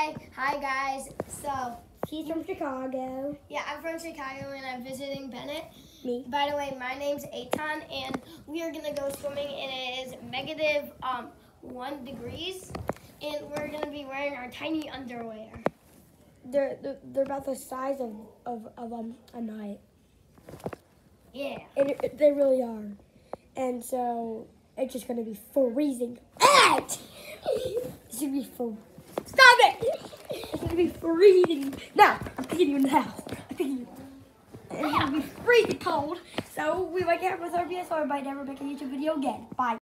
Hi guys. So She's from Chicago. yeah, I'm from Chicago and I'm visiting Bennett. Me. By the way, my name's Eitan and we are gonna go swimming and it is negative 1 degrees and we're gonna be wearing our tiny underwear. They're about the size of a night. Yeah. They really are. And so it's just gonna be freezing. It's gonna be Stop it! It's gonna be freezing. Now, I'm picking you in the house. I'm picking you. And it's gonna be freezing cold. So we might get with our BS or might never make a YouTube video again. Bye.